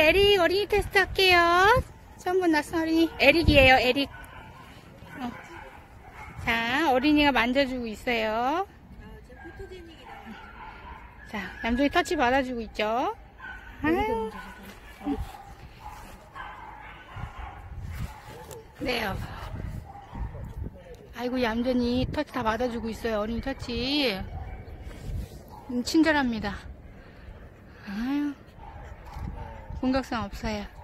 에릭 어린이 테스트 할게요. 처음 본 낯선 어린이. 에릭이에요, 에릭. 자, 어린이가 만져주고 있어요. 자, 얌전히 터치 받아주고 있죠. 아유. 네요. 아이고, 얌전히 터치 다 받아주고 있어요. 어린이 터치. 친절합니다. 아유. 공격성 없어요.